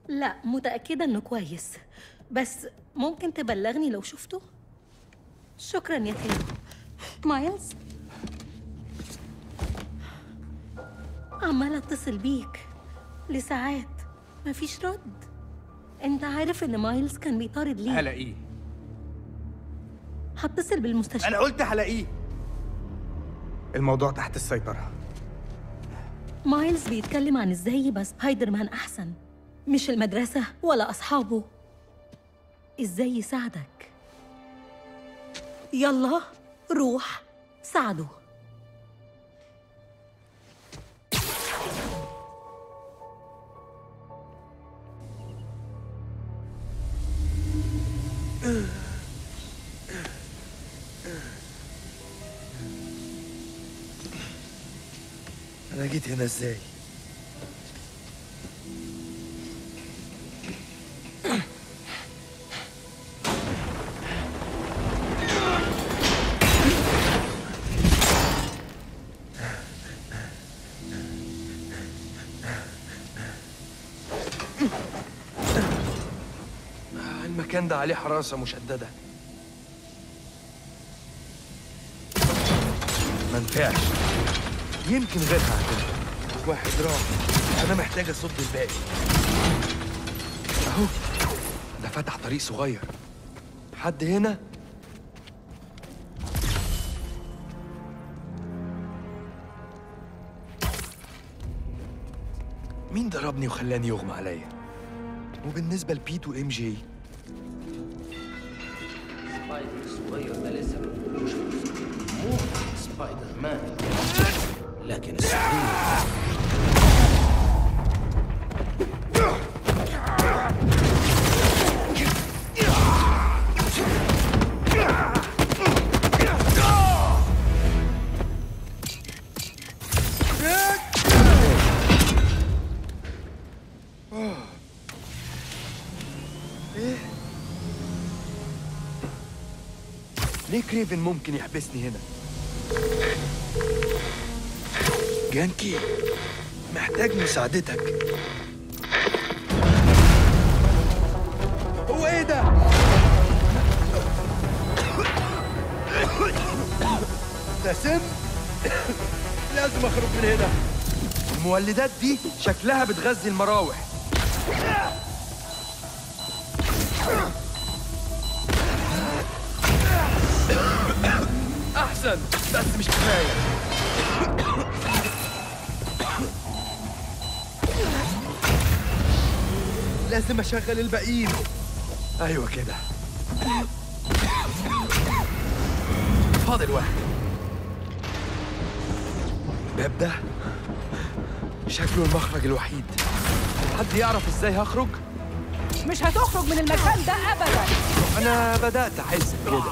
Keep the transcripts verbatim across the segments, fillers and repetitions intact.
لا، متأكدة إنه كويس، بس ممكن تبلغني لو شفته؟ شكراً يا تيو. مايلز، عمالة أتصل بيك لساعات مفيش رد. أنت عارف إن مايلز كان بيطارد ليه؟ هلاقيه. هتصل بالمستشفى. أنا قلت هلاقيه. الموضوع تحت السيطرة. مايلز بيتكلم عن إزاي يبقى سبايدر مان أحسن، مش المدرسة ولا أصحابه. إزاي يساعدك. يلا روح ساعده. أنا جيت هنا إزاي؟ المكان ده عليه حراسة مشددة. منفعش، يمكن غيرها هتنفع. واحد راح، أنا محتاج أصد الباقي. أهو ده فتح طريق صغير. حد هنا؟ مين ضربني وخلاني يغمى عليا؟ وبالنسبة لبيت وإم جي، سبايدر الصغير ده لسه ما بيقولوش مو سبايدر مان، لكن الصغير ليه كريفن ممكن يحبسني هنا؟ جانكي، محتاج مساعدتك. هو ايه ده؟ ده سم؟ لازم اخرج من هنا. المولدات دي شكلها بتغذي المراوح. أحسن، بس مش كفاية. لازم أشغل الباقيين. أيوة كده. فاضل واحد. الباب ده شكله المخرج الوحيد. حد يعرف إزاي هخرج؟ مش هتخرج من المكان ده أبداً. أنا بدأت أحس بكده.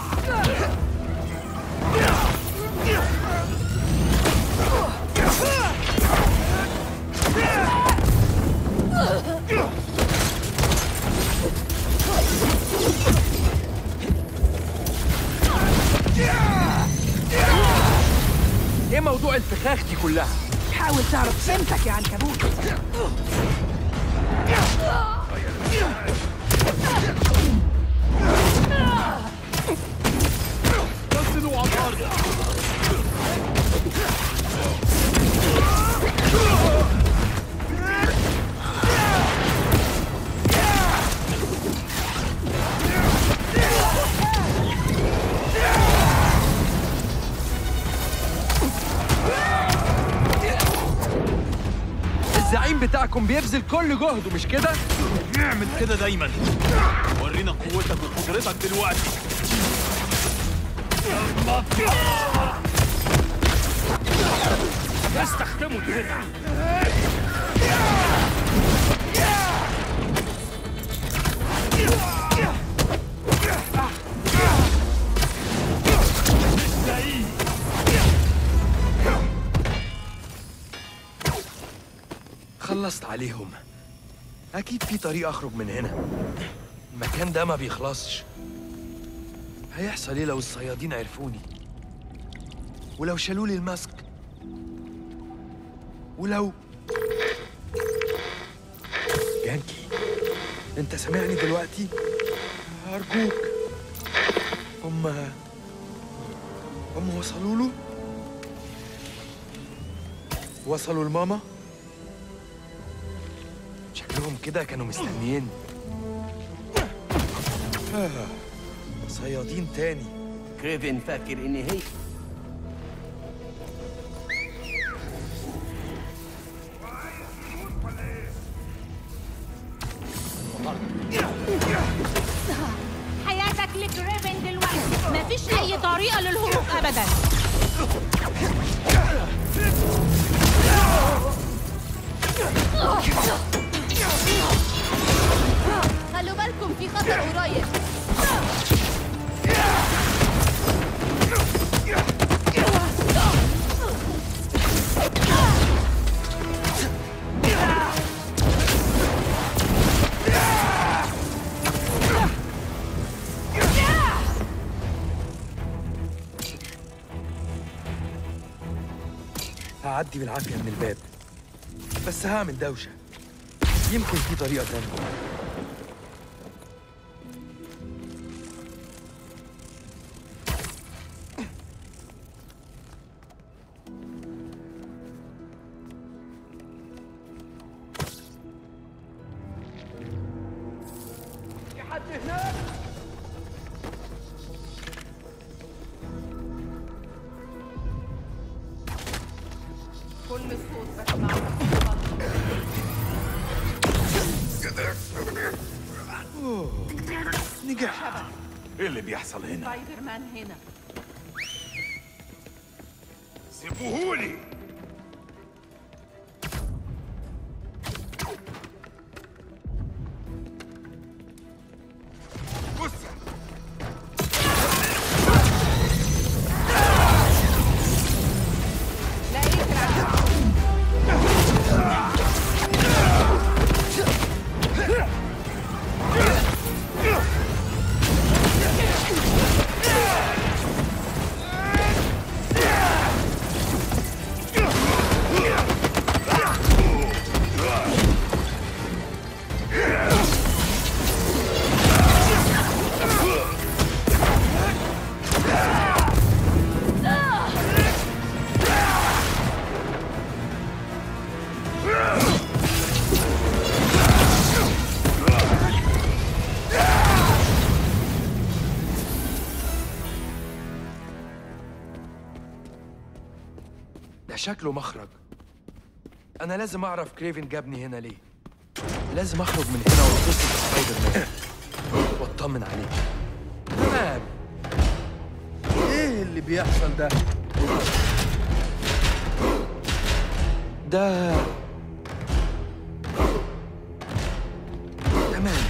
ايه موضوع الفخاخ دي كلها؟ حاول تعرف قيمتك يا عنكبوت. نزلوا على الارض. الزعيم بتاعكم بيبذل كل جهده مش كده؟ نعمل كده دايما. ورينا قوتك وقدرتك دلوقتي. استخدموا الدفع. خلصت عليهم. أكيد في طريقة أخرج من هنا. المكان ده ما بيخلصش. هيحصل إيه لو الصيادين عرفوني؟ ولو شالوا لي الماسك؟ ولو جانكي انت سامعني دلوقتي؟ ارجوك. هم هم وصلوا له؟ وصلوا لماما؟ شكلهم كده كانوا مستنيين. آه. صيادين تاني. كريفن فاكر إني هي حياتك لكريفن دلوقتي، مفيش أي طريقة للهروب أبداً. خلوا بالكم في خطر قريب. هعدي بالعافية من الباب، بس هعمل دوشة. يمكن في طريقة تانية. في حد هناك؟ كل صوت بسمعه. نجح. ايه اللي بيحصل هنا؟ سبايدر مان هنا. سيبوهولي. بص. لقيت العدو. ده شكله مخرج. أنا لازم أعرف كريفن جابني هنا ليه. لازم أخرج من هنا وأتصل بسبايدر مان وأطمن عليه. تمام. إيه اللي بيحصل ده؟ ده تمام.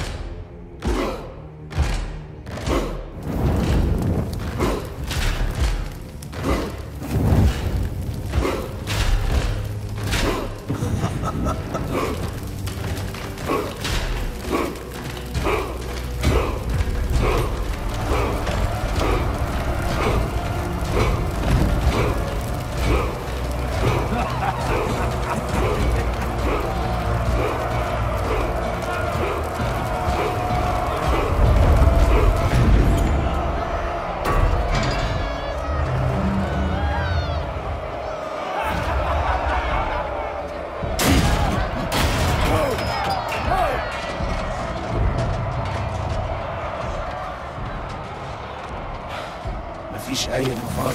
مفيش أي مفر.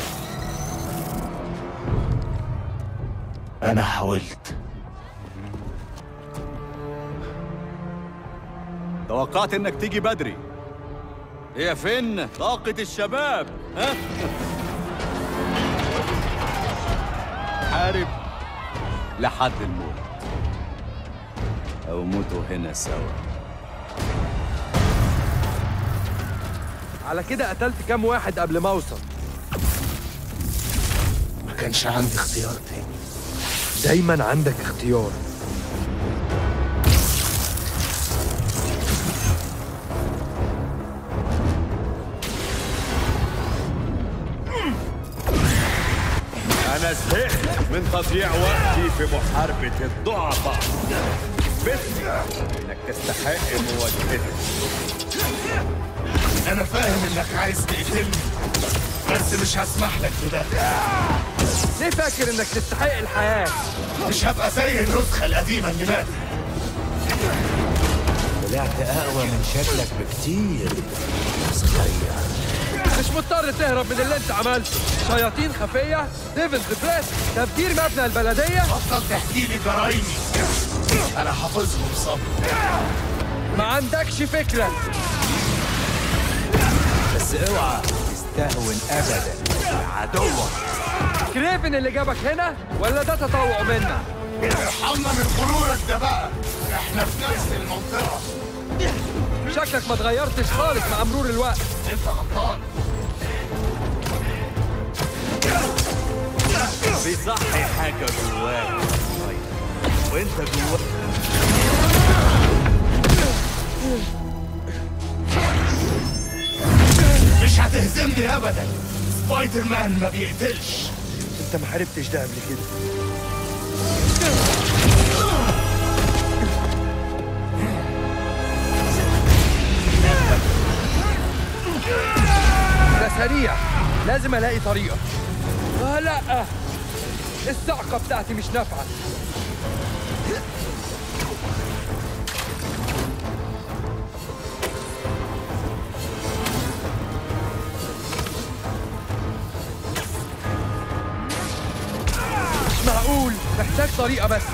أنا حاولت. توقعت إنك تيجي بدري. هي فين طاقة الشباب؟ ها؟ حارب لحد الموت أو موتوا هنا سوا. على كده قتلت كام واحد قبل ما أوصل؟ ما كانش عندي اختيار تاني. دايما عندك اختيار. أنا زهقت من تضييع وقتي في محاربة الضعفاء. باسمي انك تستحق مواجهتي. انا فاهم انك عايز تقتلني، بس مش هسمح لك بده. ليه فاكر انك تستحق الحياة؟ مش هبقى زي النسخة القديمة اللي ماتت. طلعت اقوى من شكلك بكتير صغير. مش مضطر تهرب من اللي انت عملته. شياطين خفية، ديفلز بريس، تفجير مبنى البلدية. بطل تحكي لي جرايمي، انا حافظهم صبر. ما عندكش فكرة. بس اوعى تستهون ابدا بعدوك. كريفن اللي جابك هنا ولا ده تطوع منك؟ ارحمنا من غرورك ده بقى، احنا في نفس المنطقة. شكلك ما اتغيرتش خالص مع مرور الوقت. انت غلطان. بيصحي حاجة جواك وانت جواك. مش هتهزمني ابدا. سبايدر مان ما بيقتلش. انت ما حاربتش ده قبل كده. ده سريع، لازم الاقي طريقة. آه لا، الصعقة بتاعتي مش نافعة. مش معقول، محتاج طريقة بس.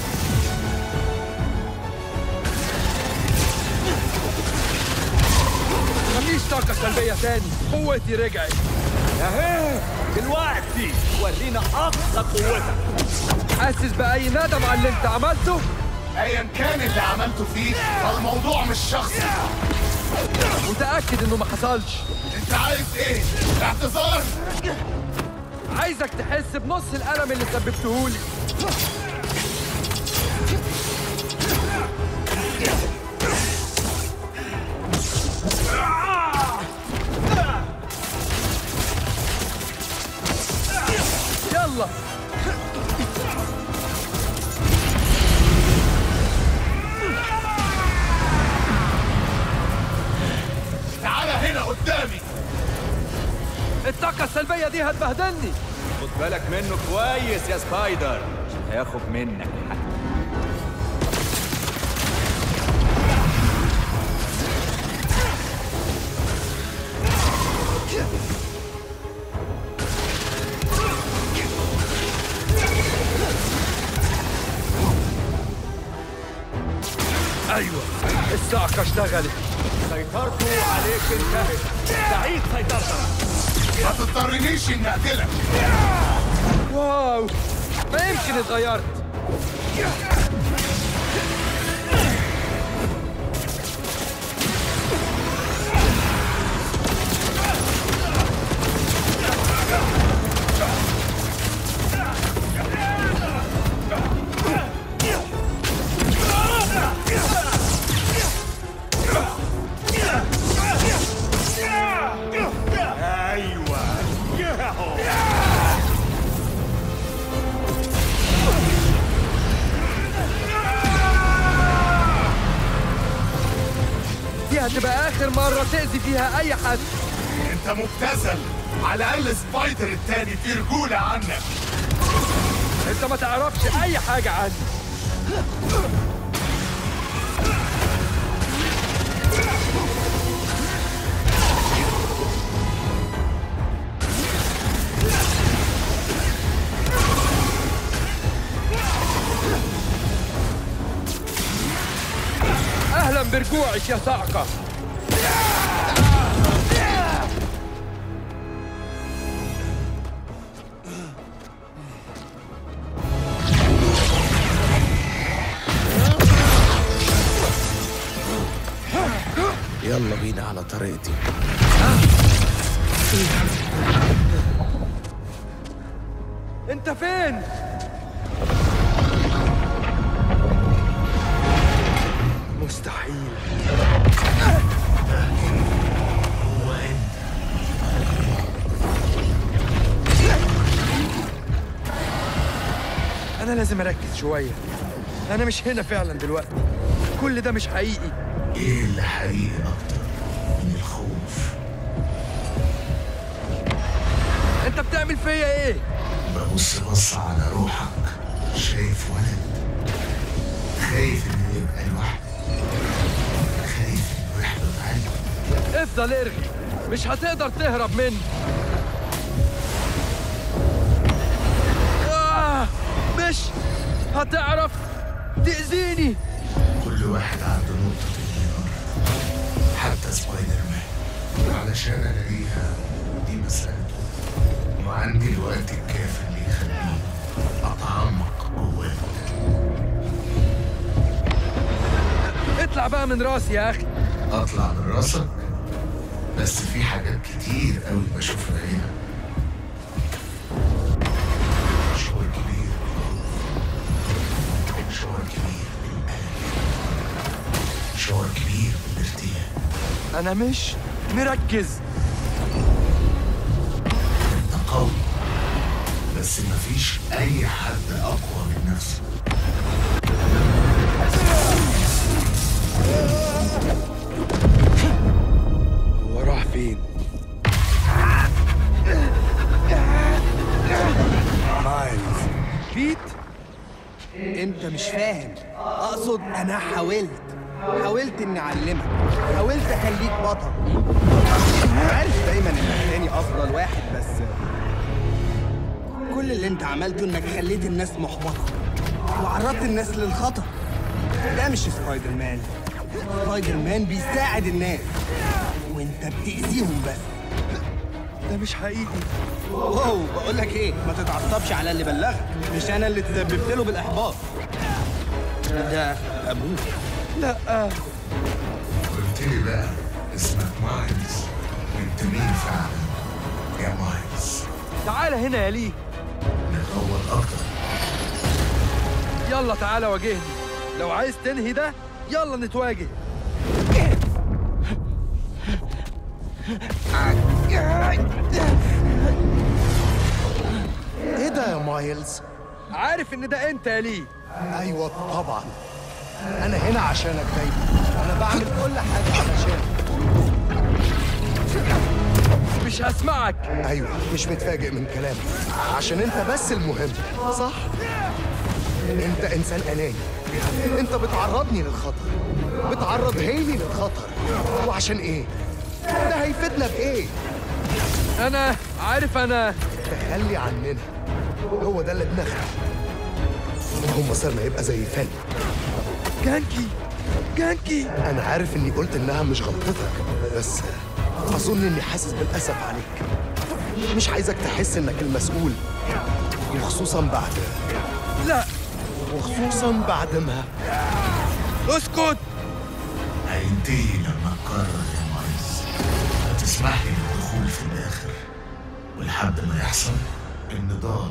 مفيش طاقة سلبية تاني، قوتي رجعت. اهي دلوقتي ورينا اقصى قوتك. حاسس بأي ندم على اللي انت عملته؟ ايا كان اللي عملته فيك فالموضوع مش شخصي. متأكد انه ما حصلش. انت عايز ايه؟ اعتذار؟ عايزك تحس بنص الألم اللي سببتهولي. يلا تعالى هنا قدامي. الطاقة السلبية دي هتبهدلني. خد بالك منه كويس يا سبايدر عشان هياخد منك الحق. ايوه، الصعقة اشتغلت. سيطرته عليك انتهت. سعيد سيطرتك. ما تضطرنيش اني اقتلك. واو، ما يمكن اتغيرت. دي هتبقى آخر مرة تأذي فيها أي حد. انت مبتذل. على الاقل سبايدر التاني في رجولة عنك. انت ما تعرفش أي حاجة عني. أهلا برجوعك يا صعقة. يلا بينا على طريقتي. انت فين؟ مستحيل. انا لازم اركز شوية. أنا مش هنا فعلا دلوقتي. كل ده مش حقيقي. ايه اللي حقيقي اكتر من الخوف؟ أنت بتعمل فيا إيه؟ ببص بص على روحك، شايف ولد خايف انه يبقى لوحده، خايف انه يحبط عنه. افضل ارغي، مش هتقدر تهرب مني. آه مش هتعرف تأذيني. كل واحد عنده نقطة انهيار، حتى سبايدر مان. علشان الاقيها دي مسألته، وعندي الوقت الكافي اللي يخليني اتعمق جواه. اطلع بقى من راسي يا أخي. اطلع من راسك؟ بس في حاجات كتير قوي بشوفها هنا. شعور كبير بالخوف، شعور كبير بالقلق، شعور كبير بالارتياح. أنا مش مركز. انت قوي، بس مفيش اي حد اقوى من نفسه. هو راح فين؟ مايلز، بيت؟ انت مش فاهم. اقصد انا حاولت حاولت اني اعلمك، حاولت اخليك بطل. عارف دايما انك تاني افضل واحد، بس كل اللي انت عملته انك خليت الناس محبطه وعرضت الناس للخطر. ده مش سبايدر مان. سبايدر مان بيساعد الناس وانت بتأذيهم بس. ده مش حقيقي. واو، بقول لك ايه، ما تتعصبش على اللي بلغك، مش انا اللي تسببت له بالاحباط. ده ابوك. لا. قلت لي بقى اسمك مايلز، انت مين فعلا يا مايلز؟ تعال هنا يا ليه. نتطور اكتر. يلا تعالى واجهني. لو عايز تنهي ده يلا نتواجه. ايه ده يا مايلز؟ عارف ان ده انت يا ليه. ايوه طبعا، انا هنا عشانك دايما. انا بعمل كل حاجه علشانك. مش هسمعك. ايوه، مش متفاجئ من كلامك عشان انت بس المهم، صح؟ انت انسان اناني. انت بتعرضني للخطر، بتعرض هيلي للخطر. وعشان ايه؟ ده هيفيدنا بايه؟ انا عارف. انا تخلي عننا هو ده اللي بنخلق. هم صرنا يبقى زي فن. جانكي جانكي انا عارف اني قلت انها مش غلطتك، بس اظن اني حاسس بالاسف عليك. مش عايزك تحس انك المسؤول، وخصوصا بعد لا وخصوصا بعد ما اسكت. هينتهي لما تقرر يا مايلز. هتسمح لي بالدخول في الاخر، ولحد ما يحصل النضال.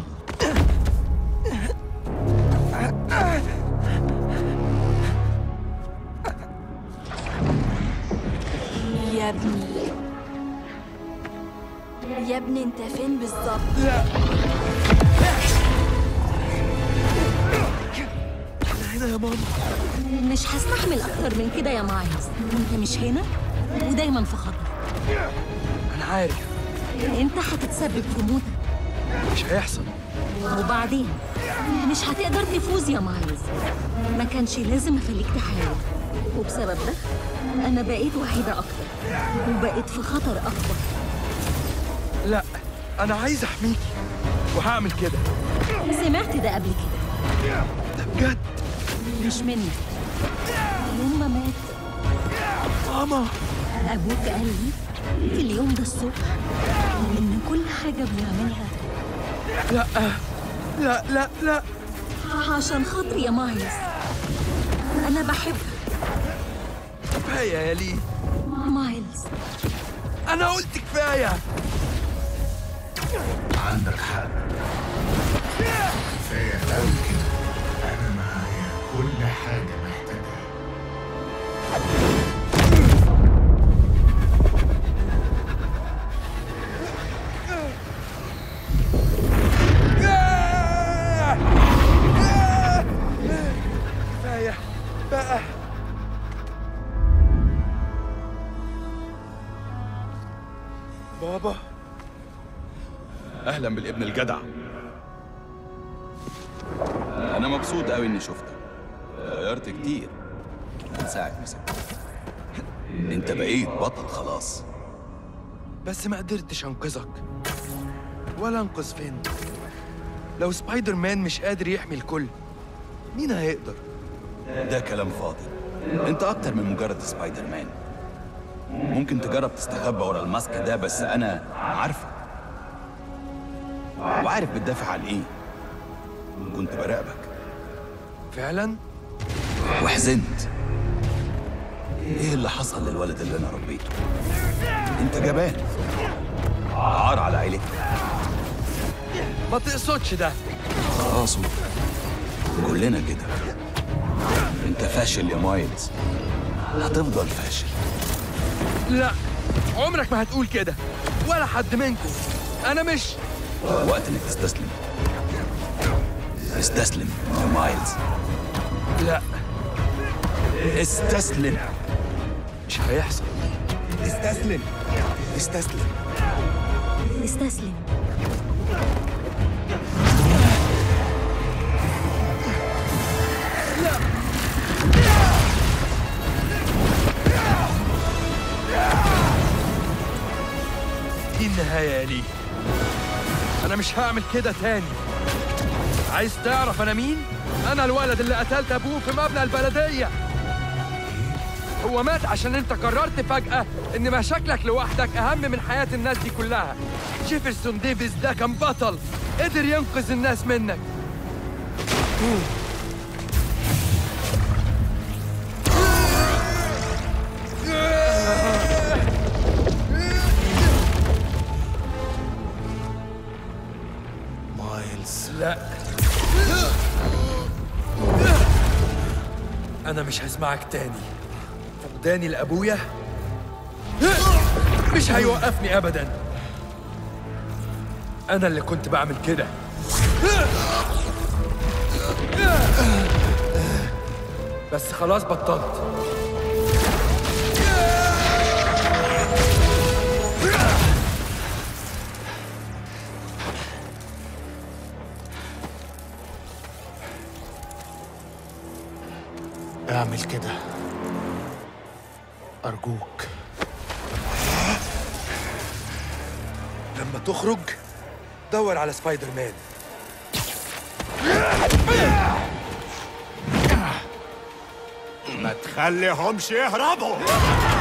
يا ابني يا ابني انت فين بالظبط؟ لا هنا يا ماما. مش هستحمل أكتر من كده يا مايلز. أنت مش هنا ودايما في خطر. انا عارف. أنت هتتسبب في موتك. مش هيحصل. وبعدين مش هتقدر تفوز يا مايلز. ما كانش لازم أخليك تحاول، وبسبب ده أنا بقيت وحيدة أكتر وبقيت في خطر أكبر. لا انا عايز احميكي وهعمل كده. سمعت ده قبل كده. ده بجد. مش منك. يوم ما مات ماما، أبوك قال لي في اليوم ده الصبح إن كل حاجة بنعملها لا لا لا لا عشان خاطري يا مايلز. أنا بحبك كفايه يا ليه. مايلز. انا قلت كفايه. عندك حق، كفايه قوي كده. انا معايا كل حاجه محتاجها. بقى. بابا، اهلا بالابن الجدع. انا مبسوط قوي اني شفتك. غيرت كتير من ساعه ما سبتك. انت بقيت بطل خلاص. بس ما قدرتش انقذك ولا انقذ فين. لو سبايدر مان مش قادر يحمي الكل، مين هيقدر؟ ده كلام فاضي. انت اكتر من مجرد سبايدر مان. ممكن تجرب تستخبى ورا الماسك ده، بس انا عارفك وعارف بتدافع عن ايه. كنت براقبك فعلا؟ وحزنت. ايه اللي حصل للولد اللي انا ربيته؟ انت جبان، عار على عيلتك. ما تقصدش ده. خلاص، كلنا كده. انت فاشل يا مايلز، هتفضل فاشل. لا، عمرك ما هتقول كده، ولا حد منكم. انا مش وقت انك تستسلم. استسلم يا مايلز. لا، استسلم. مش هيحصل. استسلم استسلم استسلم. دي النهاية يا لي. أنا مش هعمل كده تاني. عايز تعرف أنا مين؟ أنا الولد اللي قتلت أبوه في مبنى البلدية. هو مات عشان أنت قررت فجأة إن مشاكلك لوحدك أهم من حياة الناس دي كلها. جيفرسون ديفيز ده كان بطل، قدر ينقذ الناس منك. لا، أنا مش هسمعك تاني. فقداني لأبويا مش هيوقفني أبداً. أنا اللي كنت بعمل كده. بس خلاص بطلت. اعمل كده أرجوك. لما تخرج دور على سبايدر مان. ما تخليهمش يهربوا.